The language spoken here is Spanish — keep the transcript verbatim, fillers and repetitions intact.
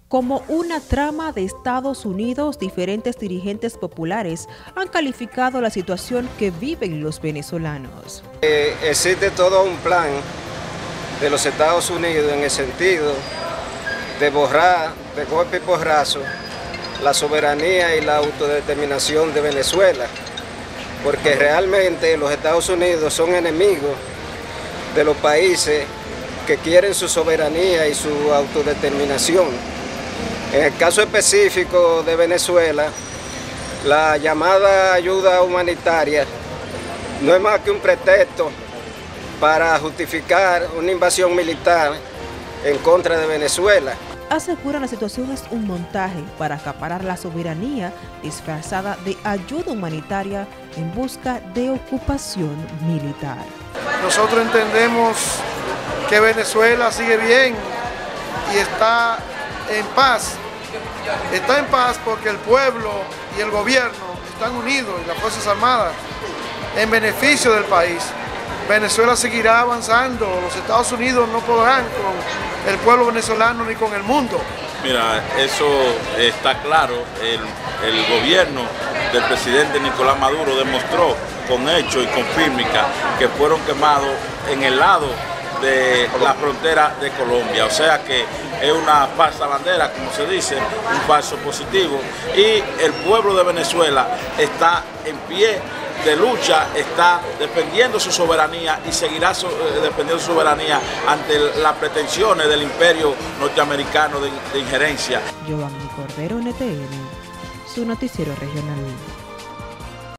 como una trama de Estados Unidos. Diferentes dirigentes populares han calificado la situación que viven los venezolanos. Eh, existe todo un plan de los Estados Unidos en el sentido de borrar de golpe y porrazo la soberanía y la autodeterminación de Venezuela, porque realmente los Estados Unidos son enemigos de los países que quieren su soberanía y su autodeterminación. En el caso específico de Venezuela, la llamada ayuda humanitaria no es más que un pretexto para justificar una invasión militar en contra de Venezuela. Aseguran la situación es un montaje para acaparar la soberanía disfrazada de ayuda humanitaria en busca de ocupación militar. Nosotros entendemos que Venezuela sigue bien y está en paz. Está en paz porque el pueblo y el gobierno están unidos y las Fuerzas Armadas en beneficio del país. Venezuela seguirá avanzando, los Estados Unidos no podrán con el pueblo venezolano ni con el mundo. Mira, eso está claro. El, el gobierno del presidente Nicolás Maduro demostró con hechos y con fílmica que fueron quemados en el lado de la frontera de Colombia, o sea que es una falsa bandera, como se dice, un falso positivo, y el pueblo de Venezuela está en pie de lucha, está defendiendo su soberanía y seguirá so, eh, defendiendo su soberanía ante las pretensiones del imperio norteamericano de, de injerencia. Giovanni Cordero, N T N, su noticiero regional.